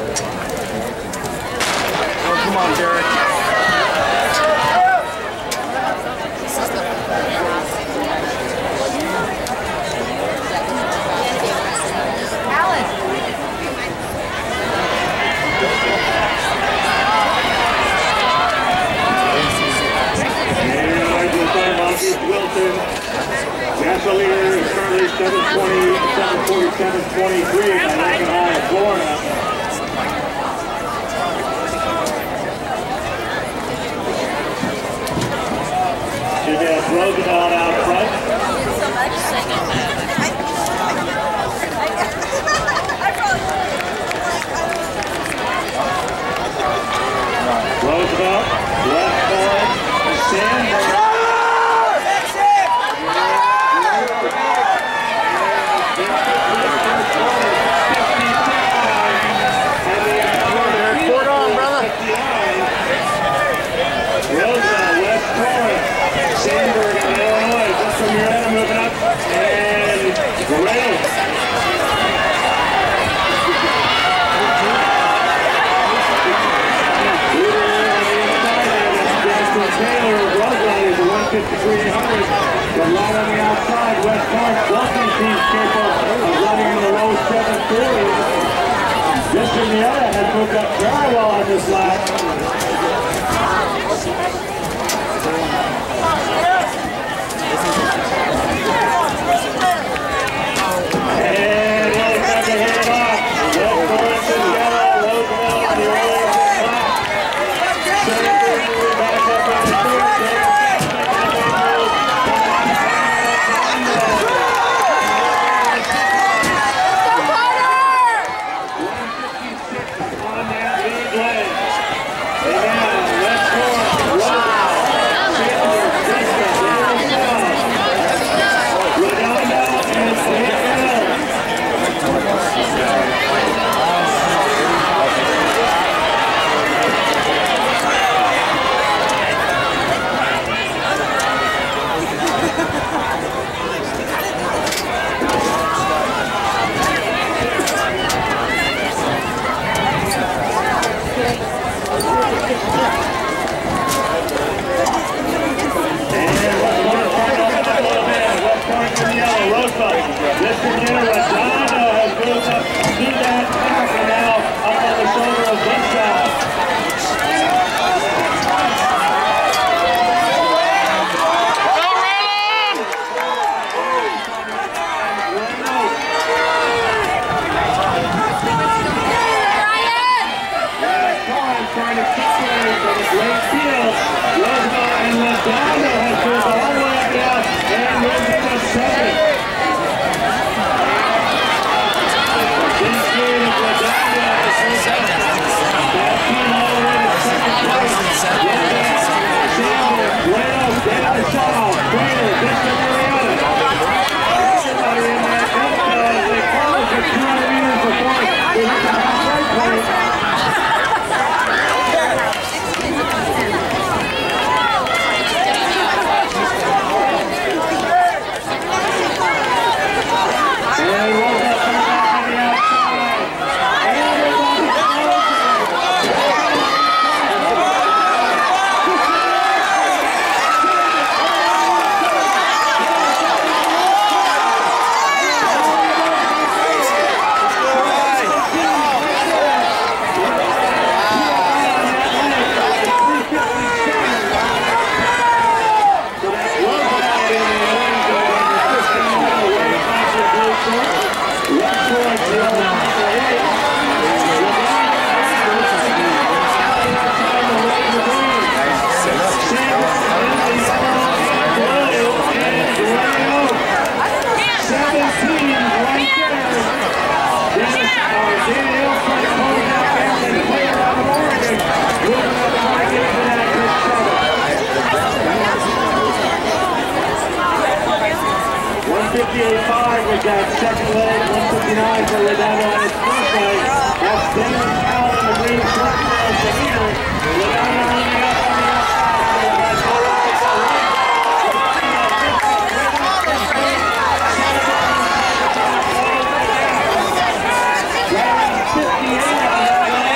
Oh, come on, Derek. Wilson. National leader is currently 7:20, 7:47.23 by Lincoln High of Florida. Should have Roosevelt out front. Roosevelt, left forward, Sandberg. Sandberg in Illinois, just from your end, moving up, and Reynolds. Leader on the inside there, that's Justin Taylor. Roseland is a 153-800. But right on the outside, West Point, Wilson seems capable of running in the low 740s. Justin Miata has moved up very well on this lap. And he'll have to hit it off. West Point to the yellow, Roosevelt on the orange and black. Sandberg moving back up on the field. We got second leg, 159 for Redondo on his first leg. That's Dennis out in the green short as the leader. Redondo running up on the outside. Driving 58 on that leg.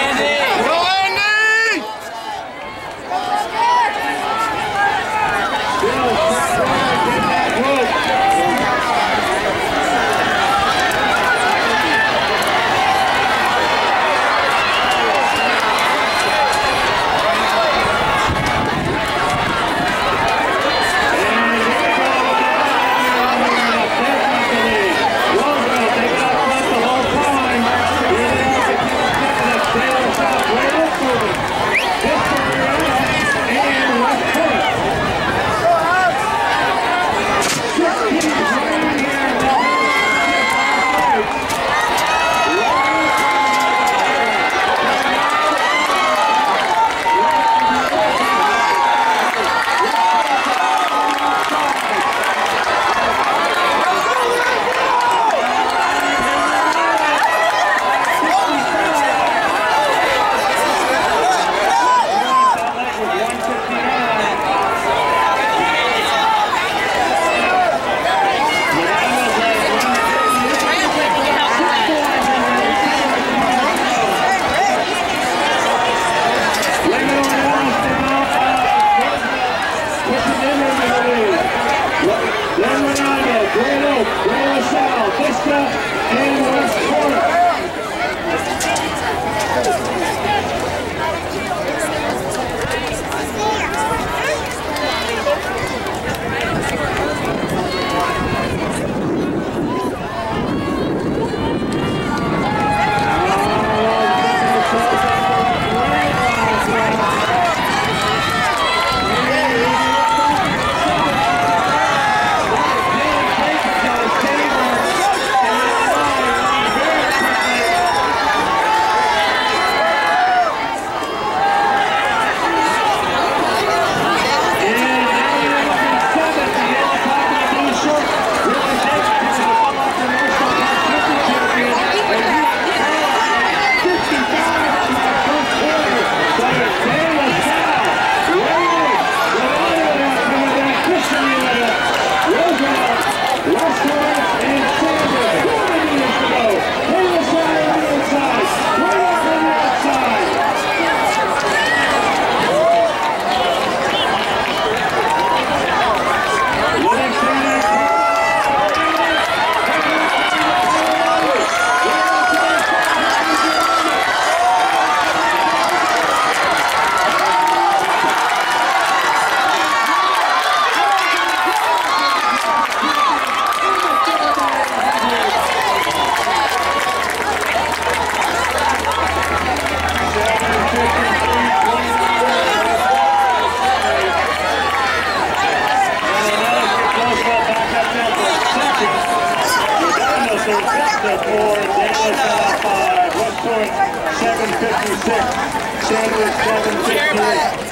7:56. Chandler 7:58.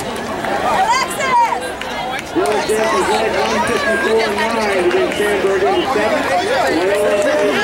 Willis Dale is right 154.9 against Sandberg in 7th.